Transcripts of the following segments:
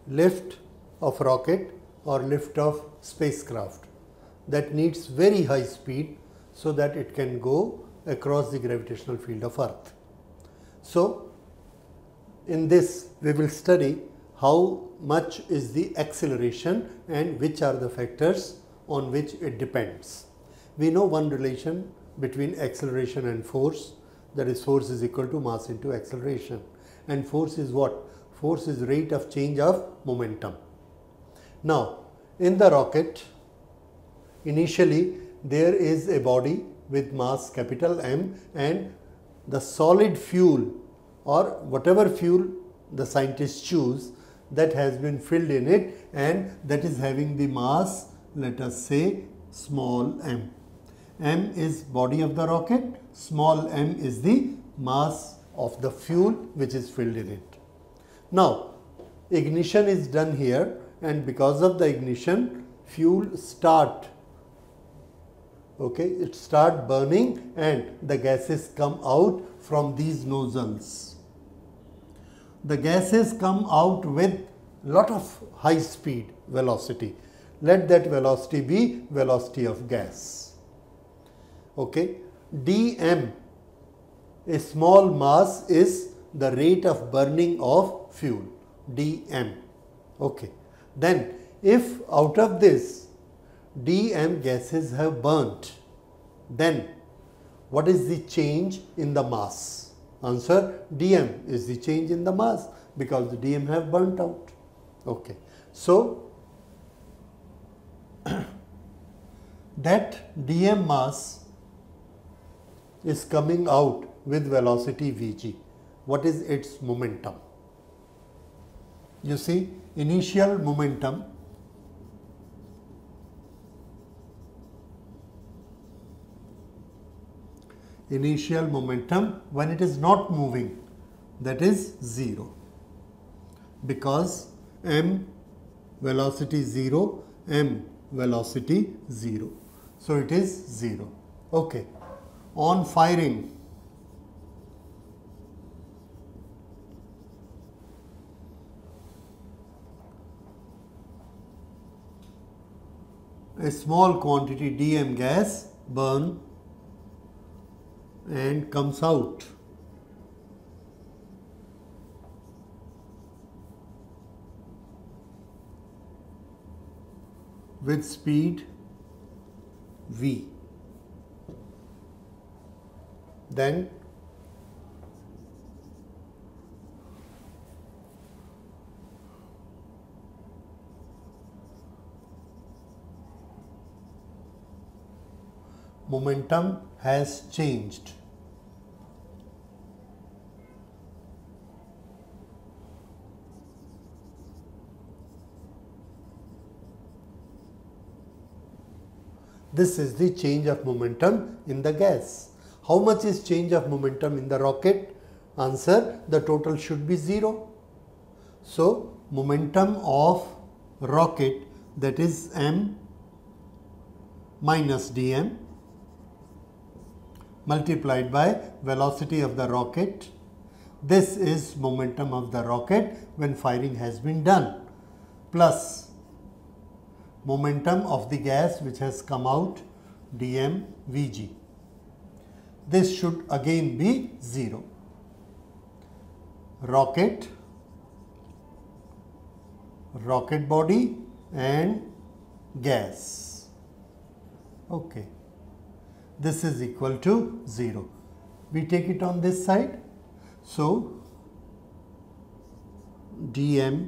lift of rocket or lift of spacecraft that needs very high speed so that it can go across the gravitational field of Earth. So, in this we will study how much is the acceleration and which are the factors on which it depends. We know one relation between acceleration and force, that is force is equal to mass into acceleration, and force is what? Force is rate of change of momentum. Now, in the rocket, initially there is a body with mass capital M and the solid fuel or whatever fuel the scientists choose that has been filled in it, and that is having the mass, let us say, small m. M is body of the rocket, small m is the mass of the fuel which is filled in it. Now, ignition is done here, and because of the ignition, fuel start burning and the gases come out from these nozzles. The gases come out with lot of high speed velocity. Let that velocity be velocity of gas. Okay. dm, a small mass, is the rate of burning of fuel, dm. Okay. Then if out of this dm gases have burnt, then what is the change in the mass? Answer, dm is the change in the mass because the dm have burnt out. Okay. So, that dm mass is coming out with velocity vg. What is its momentum? You see, initial momentum when it is not moving, that is 0, because m velocity 0, m velocity 0. So, it is 0. Okay. On firing, a small quantity dm gas burn and comes out. With speed v. Then momentum has changed. This is the change of momentum in the gas. How much is change of momentum in the rocket? Answer, the total should be 0. So, momentum of rocket, that is m minus dm multiplied by velocity of the rocket. This is momentum of the rocket when firing has been done, plus momentum of the gas which has come out, dm vg. This should again be 0. Rocket body and gas. Okay. This is equal to 0. We take it on this side. So, dm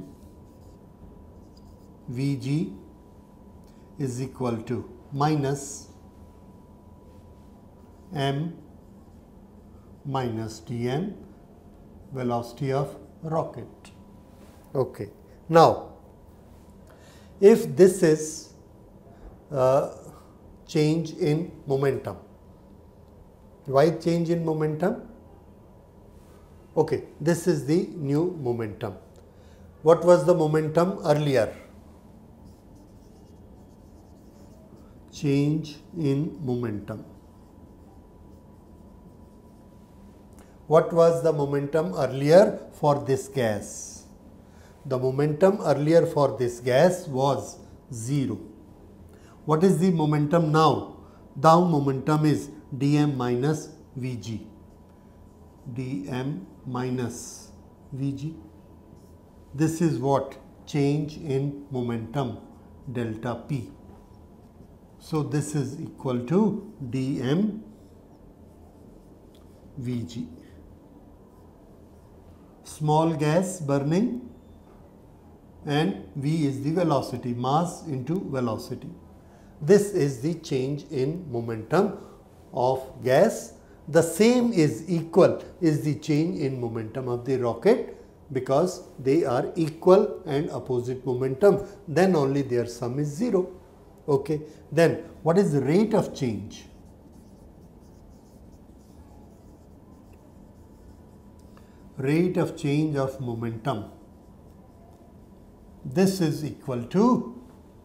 vg is equal to minus m minus dm, velocity of rocket. Okay. Now, if this is change in momentum, why change in momentum? Okay, this is the new momentum. What was the momentum earlier? Change in momentum. What was the momentum earlier for this gas? The momentum earlier for this gas was 0. What is the momentum now? The momentum is dm minus Vg. dm minus Vg. This is what? Change in momentum, delta P. So this is equal to dm Vg. Small gas burning, and V is the velocity, mass into velocity. This is the change in momentum of gas. The same is equal is the change in momentum of the rocket, because they are equal and opposite momentum, then only their sum is 0. Okay. Then what is the rate of change? Rate of change of momentum. This is equal to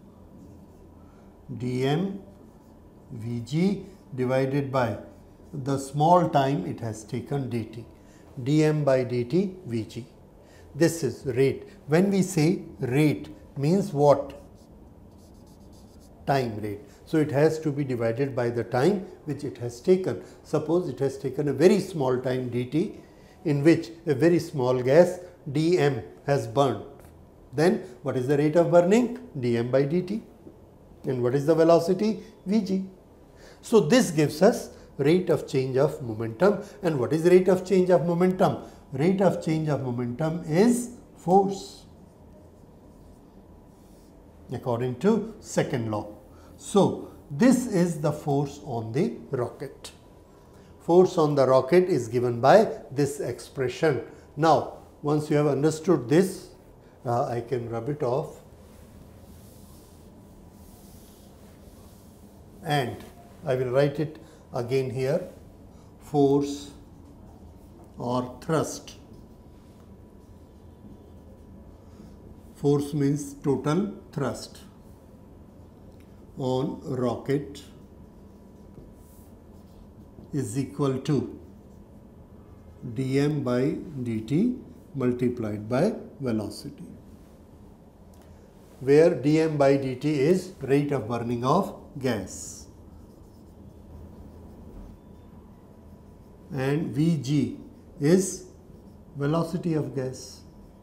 dm Vg divided by the small time it has taken dt. dm by dt Vg. This is rate. When we say rate, means what? Time rate. So it has to be divided by the time which it has taken. Suppose it has taken a very small time dt, in which a very small gas dm has burned. Then what is the rate of burning? dm by dt. And what is the velocity? Vg. So this gives us rate of change of momentum. And what is rate of change of momentum? Rate of change of momentum is force, according to second law. So this is the force on the rocket. Force on the rocket is given by this expression. Now, once you have understood this, I can rub it off, and I will write it again here. Force or thrust. Force means total thrust on rocket is equal to dm by dt multiplied by velocity, where dm by dt is rate of burning of gas and Vg is velocity of gas.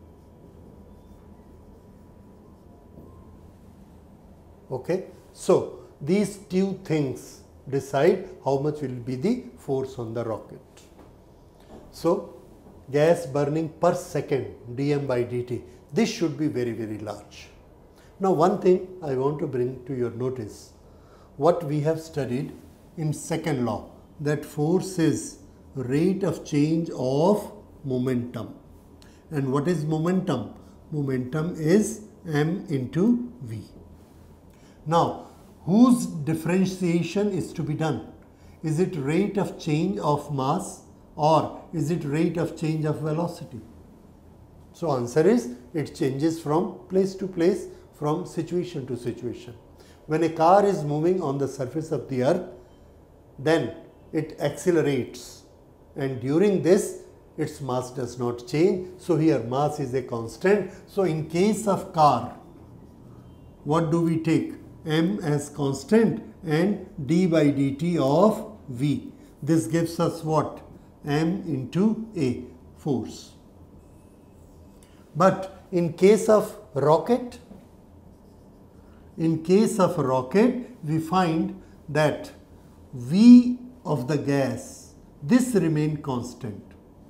Okay. So these two things decide how much will be the force on the rocket. So gas burning per second dm by dt, this should be very, very large. Now one thing I want to bring to your notice, what we have studied in second law, that force is rate of change of momentum. And what is momentum? Momentum is m into v. Now, whose differentiation is to be done? Is it rate of change of mass or is it rate of change of velocity? So answer is, it changes from place to place, from situation to situation. When a car is moving on the surface of the earth, then it accelerates, and during this its mass does not change. So here mass is a constant. So in case of car, what do we take? M as constant and d by dt of v. This gives us what? M into A, force. But in case of rocket, we find that V of the gas, this remain constant,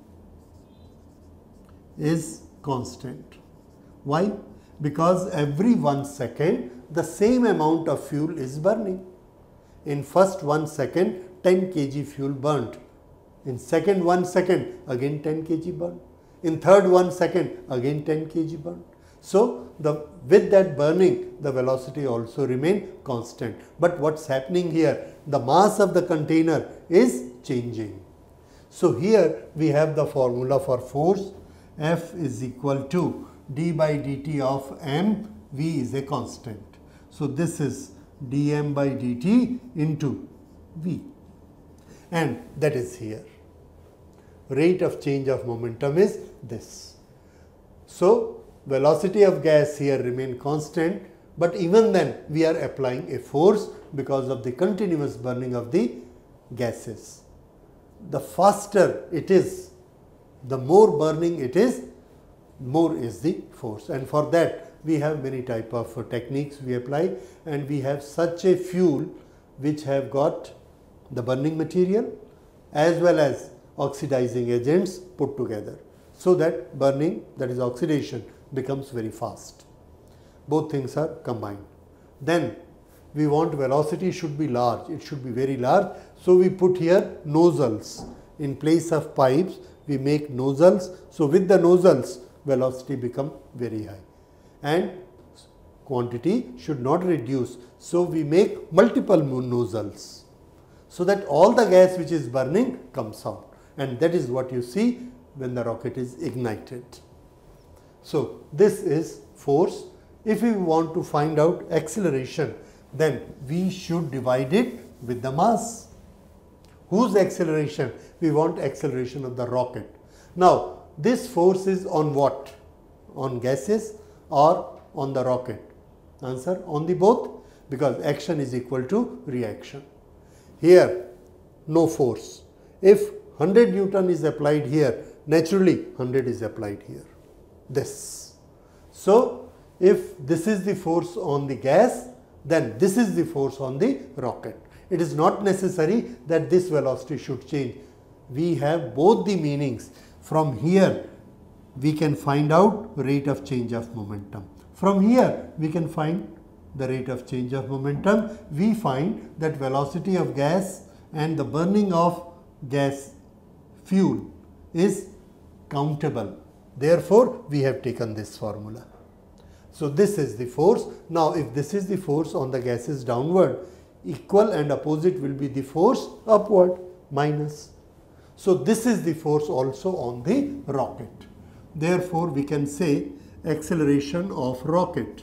is constant. Why? Because every 1 second the same amount of fuel is burning. In first 1 second 10 kg fuel burnt. In second 1 second again 10 kg burnt. In third 1 second again 10 kg burnt. So with that burning the velocity also remain constant. But what's happening here? The mass of the container is changing. So here we have the formula for force. F is equal to d by dt of m, v is a constant. So this is dm by dt into v, and that is here. Rate of change of momentum is this. So velocity of gas here remain constant, but even then we are applying a force because of the continuous burning of the gases. The faster it is, the more burning it is, more is the force, and for that we have many type of techniques we apply, and we have such a fuel which have got the burning material as well as oxidizing agents put together, so that burning, that is oxidation, becomes very fast. Both things are combined. Then we want velocity should be large, it should be very large, so we put here nozzles. In place of pipes we make nozzles, so with the nozzles velocity become very high, and quantity should not reduce, so we make multiple nozzles, so that all the gas which is burning comes out, and that is what you see when the rocket is ignited. So this is force. If we want to find out acceleration, then we should divide it with the mass. Whose acceleration? We want acceleration of the rocket. Now this force is on what? On gases or on the rocket? Answer, on the both, because action is equal to reaction. Here no force. If 100 Newton is applied here, naturally 100 is applied here. This. So if this is the force on the gas, then this is the force on the rocket. It is not necessary that this velocity should change. We have both the meanings. From here we can find out rate of change of momentum. From here we can find the rate of change of momentum. We find that velocity of gas and the burning of gas fuel is countable. Therefore, we have taken this formula. So this is the force. Now if this is the force on the gases downward, equal and opposite will be the force upward, minus. So this is the force also on the rocket. Therefore we can say acceleration of rocket.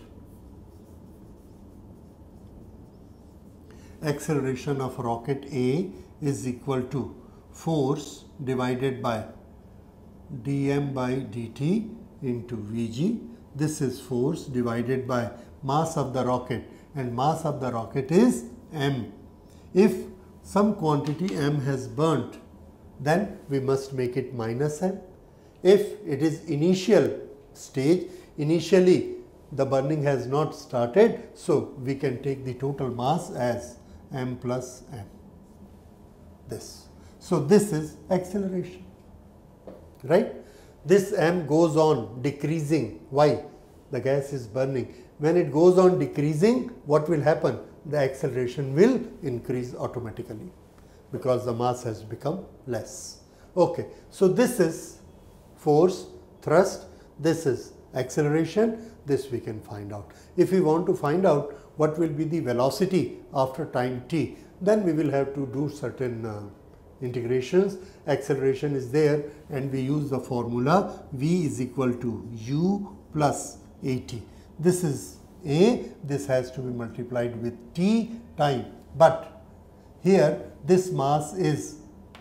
Acceleration of rocket A is equal to force divided by dm by dt into Vg. This is force divided by mass of the rocket, and mass of the rocket is m. If some quantity m has burnt, then we must make it minus m. If it is initial stage, initially the burning has not started, so we can take the total mass as m plus m. This. So this is acceleration, right? This m goes on decreasing. Why? The gas is burning. When it goes on decreasing, what will happen? The acceleration will increase automatically because the mass has become less. Okay, so this is force, thrust, this is acceleration, this we can find out. If we want to find out what will be the velocity after time t, then we will have to do certain integrations. Acceleration is there, and we use the formula v is equal to u plus at. This is a, this has to be multiplied with t time, but here this mass is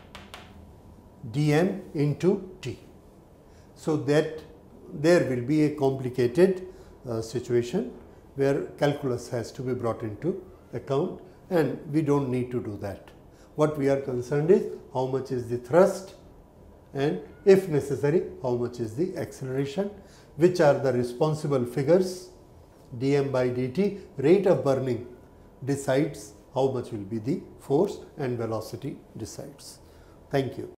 dm into t. So that there will be a complicated situation where calculus has to be brought into account, and we don't need to do that. What we are concerned is how much is the thrust, and if necessary how much is the acceleration, which are the responsible figures. Dm by dt, rate of burning, decides how much will be the force, and velocity decides. Thank you.